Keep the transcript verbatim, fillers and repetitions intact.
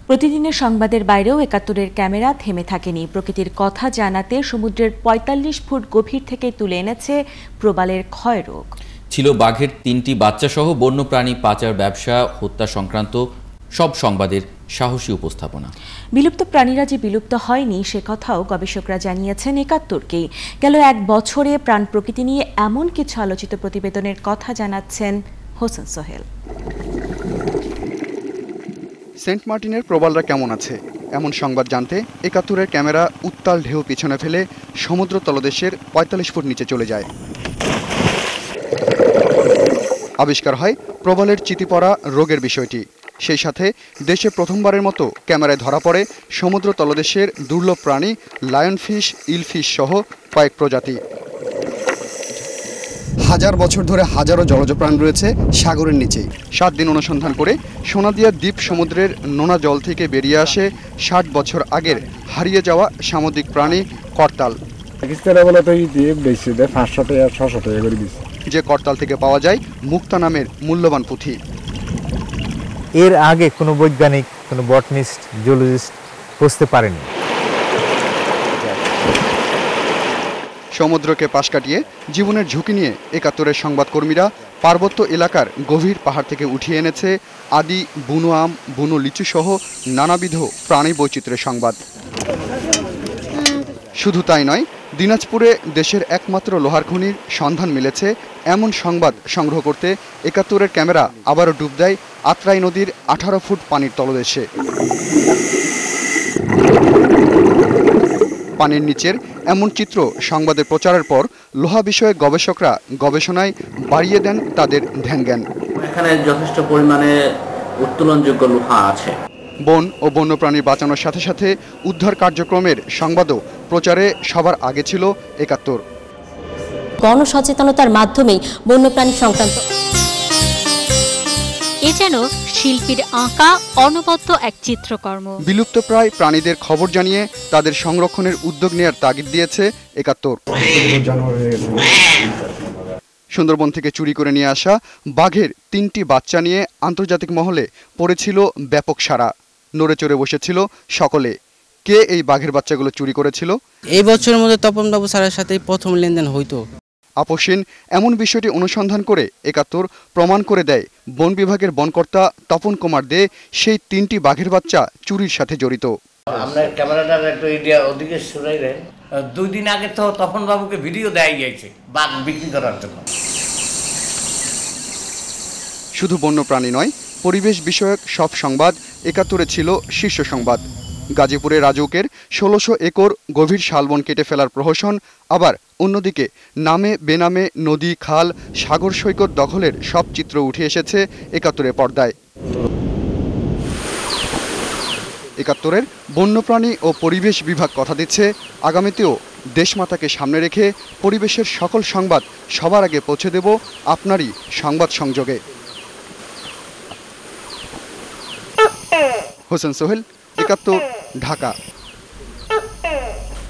প্রতিদিনের সংবাদের বাইরেও একাত্তরের ক্যামেরা থেমে থাকেনি। প্রকৃতির কথা জানাতে সমুদ্রের পঁয়তাল্লিশ ফুট গভীর থেকে তুলে এনেছে প্রবালের ক্ষয়রোগ। ছিল বাঘের তিনটি বাচ্চাসহ বন্যপ্রাণী পাচার, ব্যবসা, হত্যা সংক্রান্ত সব সংবাদের সাহসী উপস্থাপনা। বিলুপ্ত প্রাণীরা যে বিলুপ্ত হয়নি সে কথাও গবেষকরা জানিয়েছেন একাত্তরকেই। গেল এক বছরে প্রাণ প্রকৃতি নিয়ে এমন কিছু আলোচিত প্রতিবেদনের কথা জানাচ্ছেন হোসেন সোহেল। সেন্ট মার্টিনের প্রবালরা কেমন আছে এমন সংবাদ জানতে একাত্তরের ক্যামেরা উত্তাল ঢেউ পিছনে ফেলে সমুদ্র তলদেশের পঁয়তাল্লিশ ফুট নিচে চলে যায়। আবিষ্কার হয় প্রবালের চিতিপড়া রোগের বিষয়টি। সেই সাথে দেশে প্রথমবারের মতো ক্যামেরায় ধরা পড়ে সমুদ্র তলদেশের দুর্লভ প্রাণী লায়নফিশ, ইলফিশ সহ কয়েক প্রজাতি। হাজার বছর ধরে হাজারো জলজ প্রাণ রয়েছে সাগরের নিচেই। সাত দিন অনুসন্ধান করে সোনাদিয়া দ্বীপ সমুদ্রের নোনা জল থেকে বেরিয়ে আসে ষাট বছর আগের হারিয়ে যাওয়া সামুদ্রিক প্রাণী করতাল। যে করতাল থেকে পাওয়া যায় মুক্তা নামের মূল্যবান পুঁথি। এর আগে কোনো বৈজ্ঞানিক, কোনো বটনিস্ট, জিওলজিস্ট বুঝতে পারেনি। সমুদ্রকে পাশ কাটিয়ে জীবনের ঝুঁকি নিয়ে একাত্তরের সংবাদকর্মীরা পার্বত্য এলাকার গভীর পাহাড় থেকে উঠিয়ে এনেছে আদি বুনো আম, বুনো লিচু সহ নানাবিধ প্রাণী বৈচিত্র্যের সংবাদ। শুধু তাই নয়, দিনাজপুরে দেশের একমাত্র লোহার খনির সন্ধান মিলেছে এমন সংবাদ সংগ্রহ করতে একাত্তরের ক্যামেরা আবারও ডুব দেয় আত্রাই নদীর আঠারো ফুট পানির তলদেশে। পানির নিচের এমন চিত্র সংবাদের প্রচারের পর লোহা বিষয়ে গবেষকরা গবেষণায় বাড়িয়ে দেন তাদের ধ্যান জ্ঞান। এখানে যথেষ্ট পরিমাণে উত্তোলনযোগ্য লোহা আছে। বন ও বন্যপ্রাণী বাঁচানোর সাথে সাথে উদ্ধার কার্যক্রমের সংবাদও প্রচারে সবার আগে ছিল একাত্তর। গণসচেতনতার মাধ্যমেই বন্যপ্রাণী সংক্রান্ত এ যেন শিল্পীর আঁকা অনবদ্য এক চিত্রকর্ম। বিলুপ্তপ্রায় প্রাণীদের খবর জানিয়ে তাদের সংরক্ষণের উদ্যোগ নেয়ার তাগিদ দিয়েছে একাত্তর। সুন্দরবন থেকে চুরি করে নিয়ে আসা বাঘের তিনটি বাচ্চা নিয়ে আন্তর্জাতিক মহলে পড়েছিল ব্যাপক সাড়া। নড়ে চড়ে বসেছিল সকলে। কে এই বাঘের বাচ্চাগুলো চুরি করেছিল? এই বছরের মধ্যে তপন বাবু স্যারের সাথে প্রথম লেনদেন হইতো। আপসীন এমন বিষয়টি অনুসন্ধান করে একাত্তর প্রমাণ করে দেয় বন বিভাগের বনকর্তা তপন কুমার দে সেই তিনটি বাঘের বাচ্চা চুরির সাথে জড়িত। আমরা ক্যামেরাটার একটু এরিয়া ওদিকে সরাইলে দুই দিন আগে তো তপন বাবুকে ভিডিও দেয় গিয়েছে বাঘ বিক্রি করার জন্য। শুধু বন্যপ্রাণী নয়, পরিবেশ বিষয়ক সব সংবাদ একাত্তরে ছিল শীর্ষ সংবাদ। গাজীপুরে রাজউকের ষোলোশো একর গভীর শালবন কেটে ফেলার প্রহসন, আবার অন্যদিকে নামে বেনামে নদী, খাল, সাগর সৈকত দখলের সব চিত্র উঠে এসেছে একাত্তরের পর্দায়। একাত্তরের বন্যপ্রাণী ও পরিবেশ বিভাগ কথা দিচ্ছে আগামীতেও দেশমাতাকে সামনে রেখে পরিবেশের সকল সংবাদ সবার আগে পৌঁছে দেব আপনারই সংবাদ সংযোগে। হোসেন সোহেল, একাত্তর, ঢাকা।